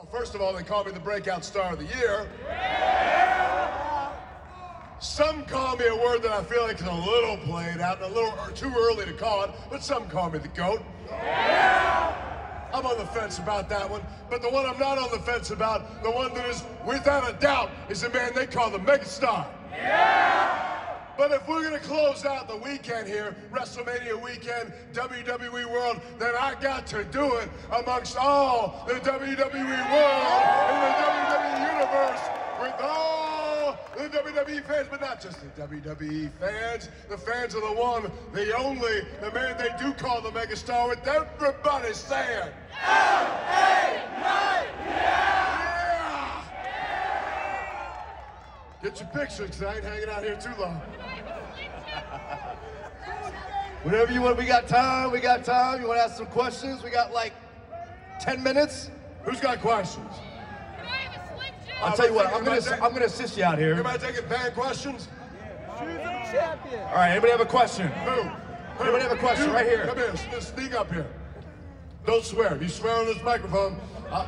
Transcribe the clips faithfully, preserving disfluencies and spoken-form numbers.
First of all, they call me the breakout star of the year. Yeah. Some call me a word that I feel like is a little played out and a little too early to call it, but some call me the GOAT. Yeah. I'm on the fence about that one, but the one I'm not on the fence about, the one that is without a doubt, is the man they call the megastar. Yeah. But if we're gonna close out the weekend here, WrestleMania weekend, W W E World, then I got to do it amongst all the W W E World and the W W E Universe with all the W W E fans, but not just the W W E fans, the fans of the one, the only, the man they do call the megastar, with everybody saying, L A Knight, yeah! Get your picture, because I ain't hanging out here too long. Whenever you want, we got time, we got time. You want to ask some questions? We got like ten minutes. Who's got questions? I'll tell you what, I'm gonna, I'm gonna assist you out here. Everybody taking fan questions? Champion. All right, anybody have a question? Who? Anybody have a question? You, right here. Come here, sneak up here. Don't swear. If you swear on this microphone, uh...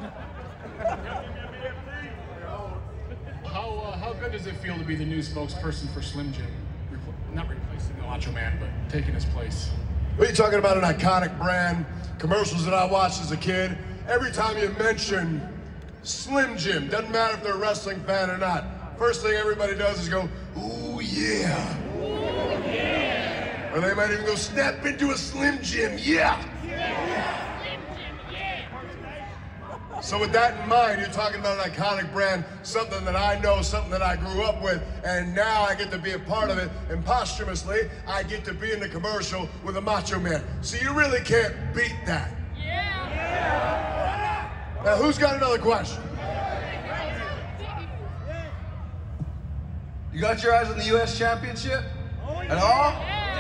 How, uh, how good does it feel to be the new spokesperson for Slim Jim? Repl not replacing the Macho Man, but taking his place. What are you talking about? An iconic brand, commercials that I watched as a kid. Every time you mention Slim Jim, doesn't matter if they're a wrestling fan or not, first thing everybody does is go, ooh yeah. Ooh, yeah. Or they might even go, snap into a Slim Jim, yeah. Yeah. So with that in mind, you're talking about an iconic brand, something that I know, something that I grew up with, and now I get to be a part of it, and posthumously, I get to be in the commercial with a Macho Man. So you really can't beat that. Yeah. Yeah. Now, who's got another question? You got your eyes on the U S Championship? At all?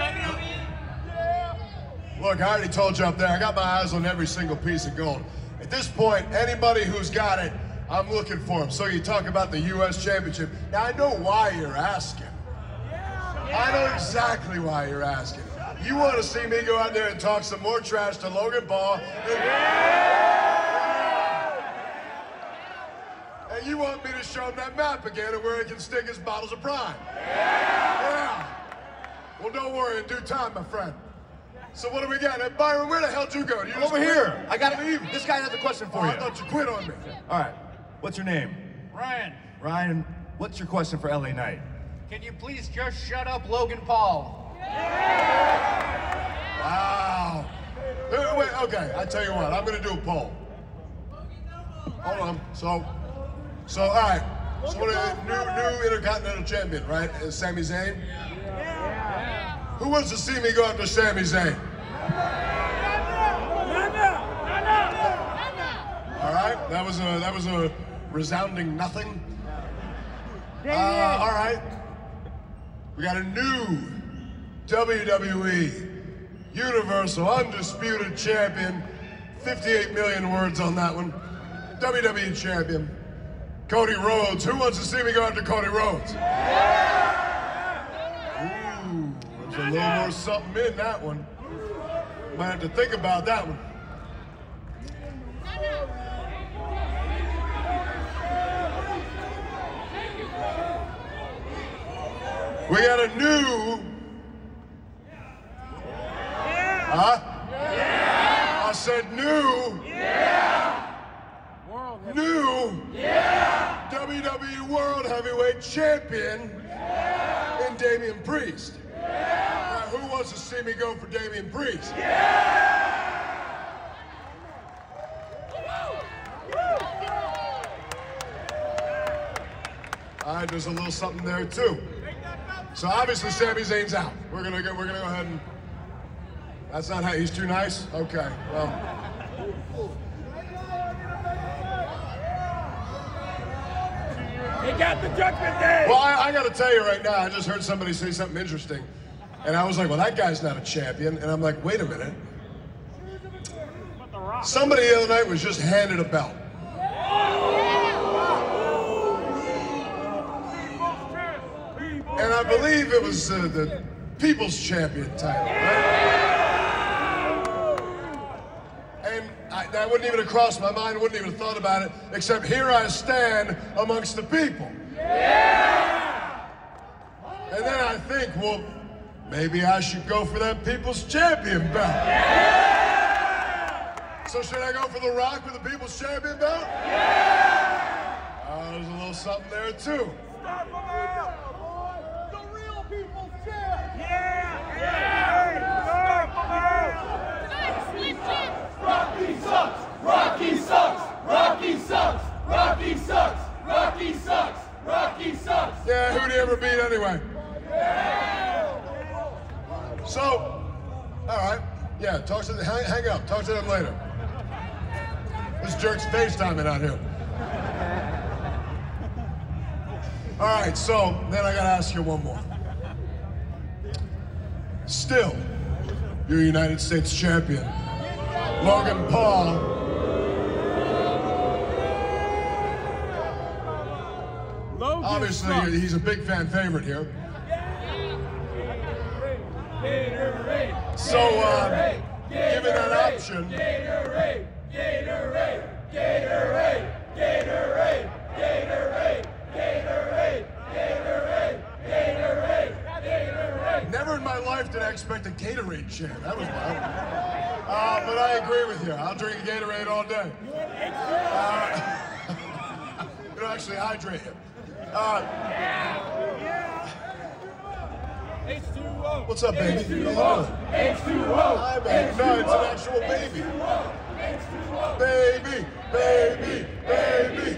Look, I already told you up there, I got my eyes on every single piece of gold. At this point, anybody who's got it, I'm looking for them. So you talk about the U S Championship. Now, I know why you're asking. I know exactly why you're asking. You want to see me go out there and talk some more trash to Logan Paul. And, and you want me to show him that map again and where he can stick his bottles of Prime. Yeah. Well, don't worry, in due time, my friend. So what do we got? Hey, Byron, where the hell did you go? You Over here. I got it. This guy has a question for oh, you. I thought you quit on me. All right. What's your name? Ryan, Ryan, what's your question for L A Knight? can you please just shut up Logan Paul? Wow. Wait, wait, okay, I tell you what, I'm gonna do a poll. Hold on. So, so all right. So what are new, new Intercontinental Champion, right? Is Sami Zayn? Who wants to see me go after Sami Zayn? All right, that was a that was a resounding nothing. Uh, all right, we got a new W W E Universal Undisputed Champion. fifty-eight million words on that one. W W E Champion, Cody Rhodes. Who wants to see me go after Cody Rhodes? Ooh, there's a little more something in that one. Might have to think about that one. We got a new. Huh? Yeah. I said new. Yeah. New. Yeah. W W E World Heavyweight Champion. Yeah. In Damian Priest. Yeah. Now, who wants to see me go for Damian Priest? Yeah. All right, there's a little something there too. So obviously Sami Zayn's out. We're gonna go. We're gonna go ahead and. That's not how. He's too nice. Okay. Well. He got the Judgment Day. Well, I, I got to tell you right now. I just heard somebody say something interesting, and I was like, "Well, that guy's not a champion." And I'm like, "Wait a minute." Somebody the other night was just handed a belt. And I believe it was uh, the People's Champion title, right? And I I, that wouldn't even have crossed my mind, wouldn't even have thought about it, except here I stand amongst the people. Yeah! And then I think, well, maybe I should go for that People's Champion belt. Yeah! So should I go for The Rock with the People's Champion belt? Yeah! Uh, there's a little something there, too. Start from out! The real People's Champ! Yeah! Yeah! Start from out! Rocky sucks! Rocky sucks! Rocky sucks! Rocky sucks! Rocky sucks! Rocky sucks! Yeah, who'd he ever beat anyway? So, all right, yeah, talk to the, hang, hang up, talk to them later. This jerk's FaceTiming out here. All right, so then I gotta ask you one more. Still, you're United States champion, Logan Paul. Logan Obviously, sucks. he's a big fan favorite here. Gatorade, So, uh, given that option, Gatorade, Gatorade, Gatorade, Gatorade, Gatorade, Gatorade, Gatorade, Gatorade, Gatorade. never in my life did I expect a Gatorade chair. That was wild. Uh, but I agree with you. I'll drink a Gatorade all day. Uh, it'll actually hydrate you. Uh, H two O. what's up, baby? H two O. H two O. Hi, baby. No, it's an actual baby. Baby, baby, baby,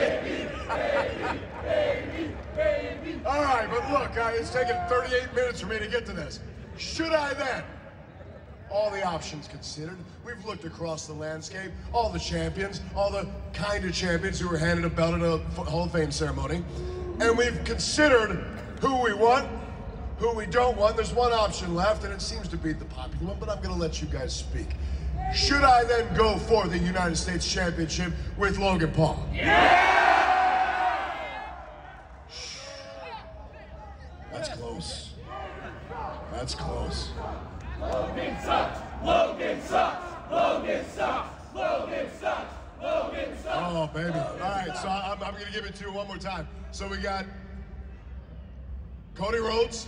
baby. All right, but look, uh, it's taken thirty-eight minutes for me to get to this. Should I then? All the options considered, we've looked across the landscape, all the champions, all the kind of champions who were handed a belt at a Hall of Fame ceremony, and we've considered who we want, who we don't want. There's one option left, and it seems to be the popular one, but I'm gonna let you guys speak. Should I then go for the United States Championship with Logan Paul? Yeah! That's close. That's close. Logan sucks! Logan sucks! Logan sucks! Logan sucks! Logan sucks! Oh, baby. All right, so I'm, I'm gonna give it to you one more time. So we got Cody Rhodes.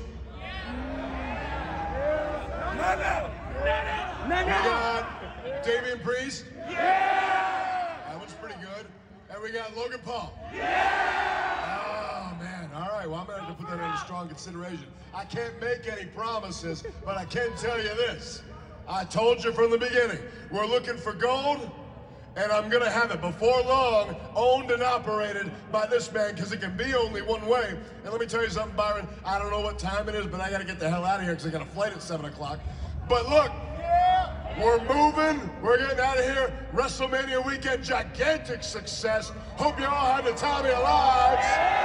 No, no. No, We no. got Damian Priest. Yeah! That one's pretty good. And we got Logan Paul. Yeah! Oh, man. All right, well, I'm going to have to put that under strong consideration. I can't make any promises, but I can tell you this. I told you from the beginning, we're looking for gold, and I'm going to have it before long, owned and operated by this man, because it can be only one way. And let me tell you something, Byron. I don't know what time it is, but I got to get the hell out of here because I got a flight at seven o'clock. But look, we're moving. We're getting out of here. WrestleMania weekend, gigantic success. Hope you all had the time of your lives.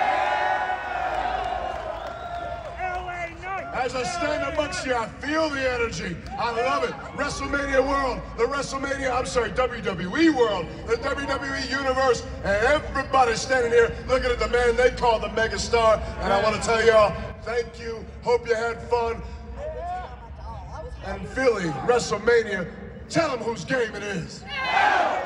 L A night. As I stand amongst you, I feel the energy. I love it. WrestleMania world, the WrestleMania, I'm sorry, W W E world, the W W E Universe, and everybody standing here looking at the man they call the megastar. And I want to tell y'all, thank you. Hope you had fun. And Philly, WrestleMania, tell them whose game it is.